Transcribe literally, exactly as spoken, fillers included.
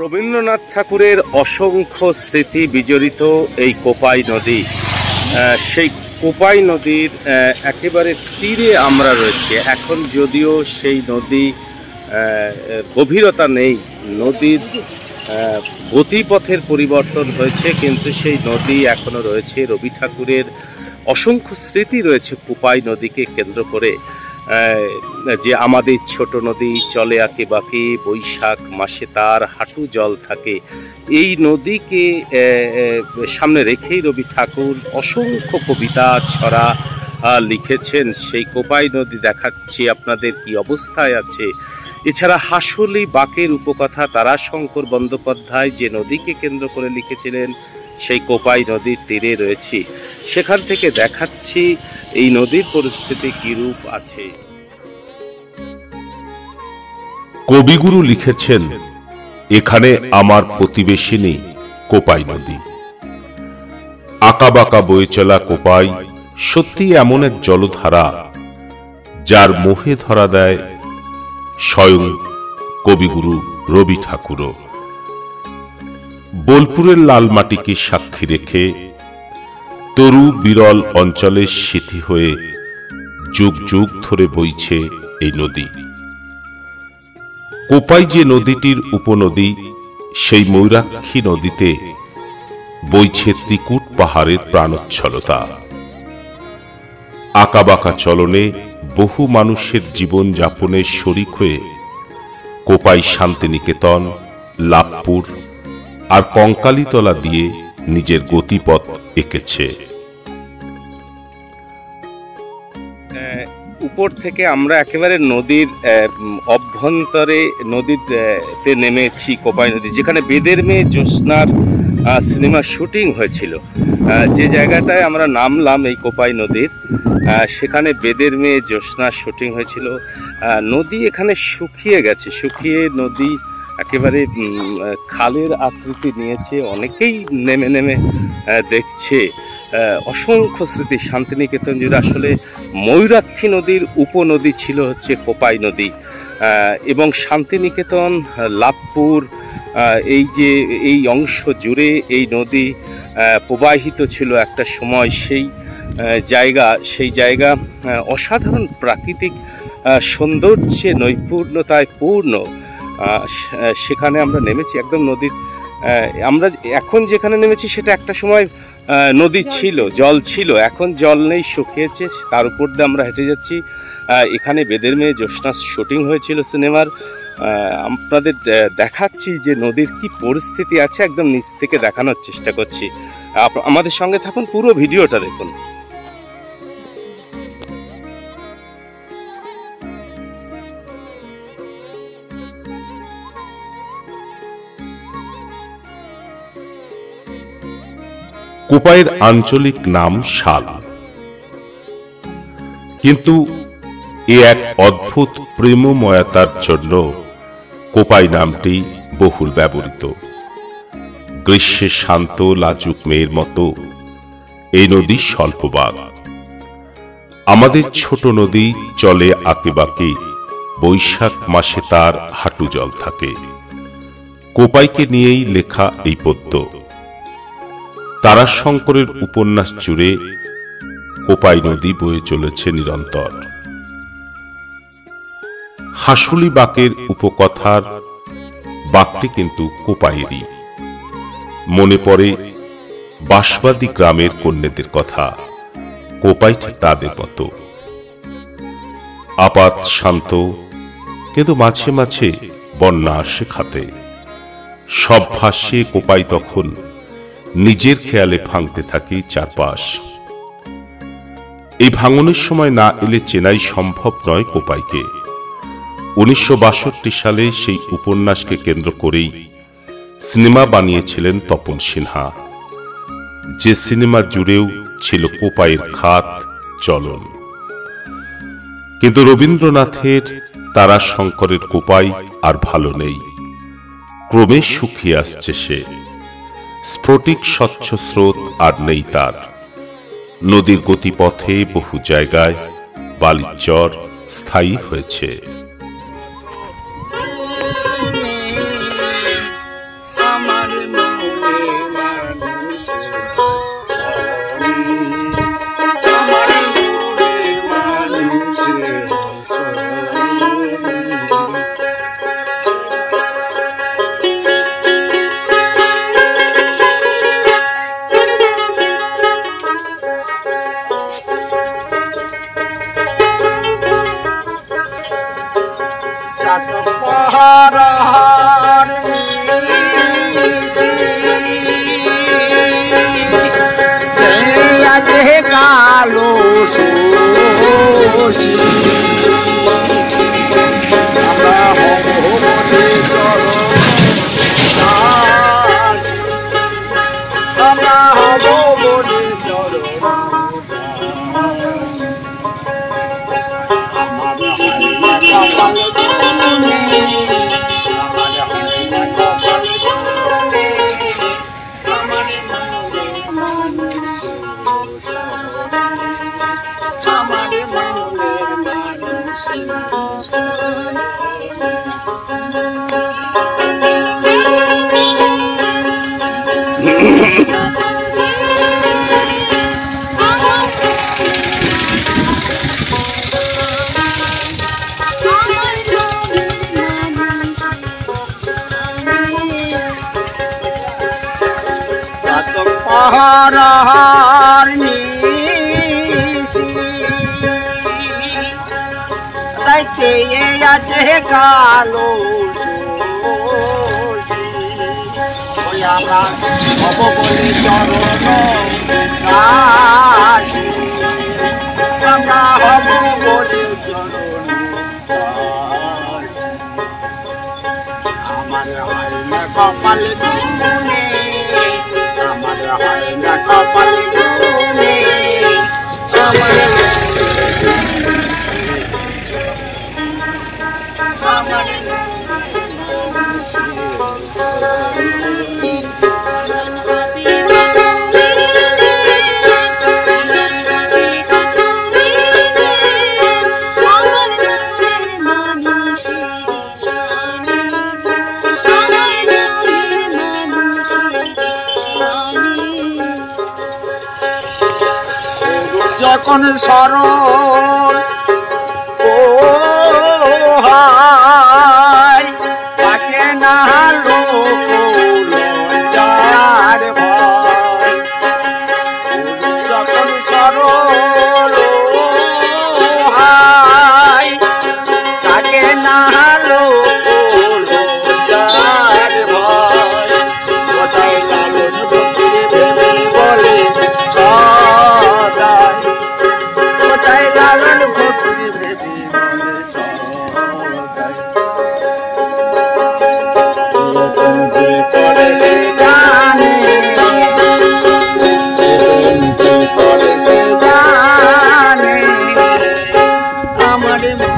রবীন্দ্রনাথ ঠাকুরের অসংখ্য স্মৃতি বিজড়িত এই কোপাই নদী, সেই কোপাই নদীর একেবারে তীরে আমরা রয়েছি। এখন যদিও সেই নদী গভীরতা নেই, নদীর গতিপথের পরিবর্তন হয়েছে, কিন্তু সেই নদী এখনো রয়েছে। রবি ঠাকুরের অসংখ্য স্মৃতি রয়েছে কোপাই নদীকে কেন্দ্র করে, যে আমাদের ছোট নদী চলে আঁকে বাঁকে, বৈশাখ মাসে তার হাঁটু জল থাকে। এই নদীকে সামনে রেখেই রবি ঠাকুর অসংখ্য কবিতা ছড়া লিখেছেন। সেই কোপাই নদী দেখাচ্ছি আপনাদের কি অবস্থায় আছে। এছাড়া হাসুলি বাঁকের উপকথা তারাশঙ্কর বন্দ্যোপাধ্যায় যে নদীকে কেন্দ্র করে লিখেছিলেন, সেই কোপাই নদীর তীরে রয়েছি। সেখান থেকে দেখাচ্ছি এই নদীর পরিস্থিতি কি রূপ আছে। কবিগুরু লিখেছেন, এখানে আমার প্রতিবেশিনী কোপাই নদী। আঁকাবাঁকা বয়ে চলা কোপাই সত্যি এমন এক জলধারা, যার মোহে ধরা দেয় স্বয়ং কবিগুরু রবি ঠাকুরও। বোলপুরের লাল মাটিকে সাক্ষী রেখে তরু বিরল অঞ্চলের স্মৃতি হয়ে যুগ যুগ ধরে বইছে এই নদী। কোপাই যে নদীটির উপনদী, সেই ময়ূরাক্ষী নদীতে বইছে ত্রিকুট পাহাড়ের প্রাণোচ্ছলতা। আঁকাবাঁকা চলনে বহু মানুষের জীবন যাপনের শরিক হয়ে কোপাই শান্তিনিকেতন, লাভপুর আর কঙ্কালীতলা দিয়ে নিজের গতিপথ এঁকেছে। উপর থেকে আমরা একেবারে নদীর অভ্যন্তরে নদীতে নেমেছি। কোপাই নদী, যেখানে বেদের মেয়ে জ্যোৎস্নার সিনেমার শুটিং হয়েছিল, যে জায়গাটায় আমরা নামলাম এই কোপাই নদীর, সেখানে বেদের মেয়ে জ্যোৎস্নার শুটিং হয়েছিল। নদী এখানে শুকিয়ে গেছে, শুকিয়ে নদী একেবারে খালের আকৃতি নিয়েছে। অনেকেই নেমে নেমে দেখছে। অসংখ্য স্মৃতি শান্তিনিকেতন জুড়ে। আসলে ময়ূরাক্ষী নদীর উপনদী ছিল হচ্ছে কোপাই নদী, এবং শান্তিনিকেতন, লাভপুর, এই যে এই অংশ জুড়ে এই নদী প্রবাহিত ছিল একটা সময়। সেই জায়গা সেই জায়গা অসাধারণ প্রাকৃতিক সৌন্দর্যে নৈপুণ্যতায় পূর্ণ। সেখানে আমরা নেমেছি একদম নদীর। আমরা এখন যেখানে নেমেছি সেটা একটা সময় নদী ছিল, জল ছিল, এখন জল নেই, শুকিয়েছে। তার উপর দিয়ে আমরা হেঁটে যাচ্ছি। এখানে বেদের মেয়ে জ্যোৎস্নার শুটিং হয়েছিল সিনেমার। আপনাদের দেখাচ্ছি যে নদীর কি পরিস্থিতি আছে, একদম নিচ থেকে দেখানোর চেষ্টা করছি। আমাদের সঙ্গে থাকুন, পুরো ভিডিওটা দেখুন। কোপাইয়ের আঞ্চলিক নাম শাল, কিন্তু এ এক অদ্ভুত প্রেমময়তার জন্য কোপাই নামটি বহুল ব্যবহৃত। গ্রীষ্মের শান্ত লাজুক মেয়ের মতো এই নদী স্বল্পবাগ। আমাদের ছোট নদী চলে আঁকে বাঁকে, বৈশাখ মাসে তার হাঁটু জল থাকে। কোপাইকে নিয়েই লেখা এই পদ্য। তারাশঙ্করের উপন্যাস জুড়ে কোপাই নদী বয়ে চলেছে নিরন্তর। হাসুলি বাঁকের উপকথার বাঁকটি কিন্তু কোপাইয়েরই। মনে পড়ে বাঁশবাদী গ্রামের কন্যাদের কথা, কোপাই ঠিক তাদের মতো। আপাত শান্ত, কিন্তু মাঝে মাঝে বন্যা আসে খাতে। সব ভাসিয়ে কোপাই তখন নিজের খেয়ালে ভাঙতে থাকি চারপাশ। এই ভাঙনের সময় না এলে চেনাই সম্ভব নয় কোপাইকে। উনিশশো বাষট্টি সালে সেই উপন্যাসকে কেন্দ্র করেই সিনেমা বানিয়েছিলেন তপন সিনহা, যে সিনেমা জুড়েও ছিল কোপাইয়ের খাত চলন। কিন্তু রবীন্দ্রনাথের তারাশঙ্করের কোপাই আর ভালো নেই, ক্রমে শুকিয়ে আসছে সে। স্ফটিক স্বচ্ছ স্রোত আর নেই তার। নদীর গতিপথে বহু জায়গায় বালির চর স্থায়ী হয়েছে। রাত পাহারার মিশি যে কালো শোষী আমরা হব বলে চরণ দাসী আমরা হব বলে চরণ দাসী আমার হয় না কপাল দুনে আমার হয় না কপাল দুনে আমার মনে মানুষ আমার মনের মানুষ পাহারার নিশি তাই চেয়ে আছে কালো শোষী ওই আমরা হব বলে চরণ দাসী আমরা হব বলে চরণ দাসী আমার হয় না কপাল দুনে আমার হয় না কপাল দুনে আমার আমার যখন সরল ও হায় তাকে না লোক লজ্জার ভয় যখন সরল ও হায় তাকে না লোক লজ্জার ভয় কোথায় লালন ভক্তি ভেবে বলে সদাই কোথায় লালন ভক্তি ভেবে বলে সদাই এরকম যে করে সে জানে এরকম যে করে সে জানে আমার